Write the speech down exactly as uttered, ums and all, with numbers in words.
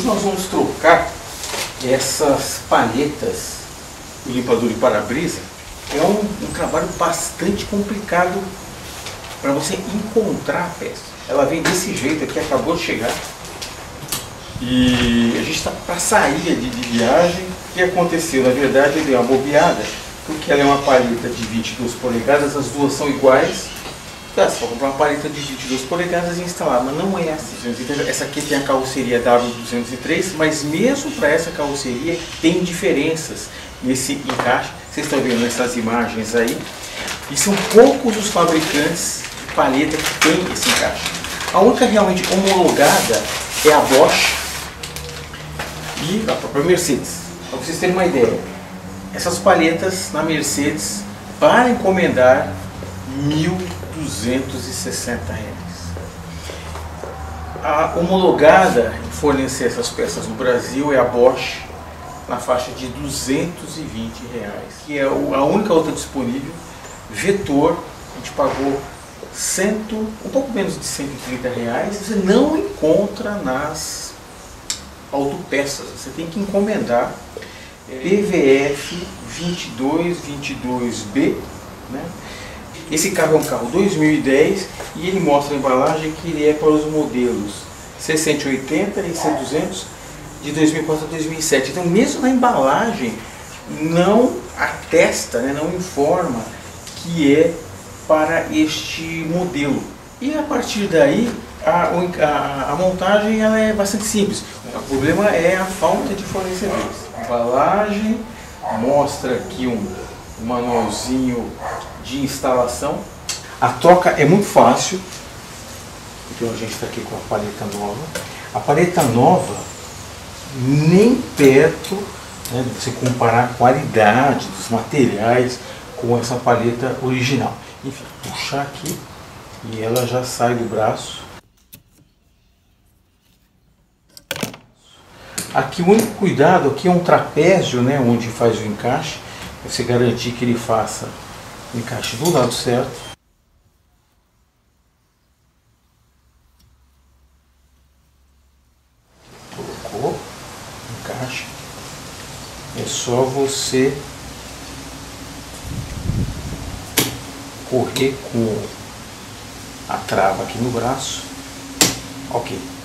nós vamos trocar essas palhetas do limpador de para-brisa. É um, um trabalho bastante complicado para você encontrar a peça. Ela vem desse jeito aqui, acabou de chegar. E a gente está para sair de, de viagem. O que aconteceu? Na verdade, eu dei uma bobeada, porque ela é uma palheta de vinte e duas polegadas, as duas são iguais. Tá, você vai comprar uma palheta de vinte e duas polegadas e instalar, mas não é assim. Essa aqui tem a carroceria W duzentos e três, mas mesmo para essa carroceria tem diferenças nesse encaixe. Vocês estão vendo essas imagens aí. E são poucos os fabricantes de palheta que tem esse encaixe. A única realmente homologada é a Bosch e a própria Mercedes. Para vocês terem uma ideia, essas palhetas na Mercedes, para encomendar, mil duzentos e sessenta reais. A homologada em fornecer essas peças no Brasil é a Bosch, na faixa de duzentos e vinte reais, que é a única outra disponível. Vetor, a gente pagou cento, um pouco menos de cento e trinta reais. Você não encontra nas autopeças, você tem que encomendar. P V F vinte e dois vinte e dois B, né? Esse carro é um carro dois mil e dez e ele mostra a embalagem que ele é para os modelos C cento e oitenta e C duzentos de dois mil e quatro a dois mil e sete. Então, mesmo na embalagem, não atesta, né, não informa que é para este modelo. E a partir daí, a, a, a montagem ela é bastante simples. O problema é a falta de fornecedores. A embalagem mostra aqui um, um manualzinho de instalação. A troca é muito fácil. Então a gente está aqui com a palheta nova. A palheta nova, nem perto, né, de você comparar a qualidade dos materiais com essa palheta original. Enfim, puxar aqui e ela já sai do braço. Aqui o único cuidado aqui é um trapézio, né, onde faz o encaixe. Você garantir que ele faça o encaixe do lado certo. Colocou o encaixe. É só você correr com a trava aqui no braço. Ok.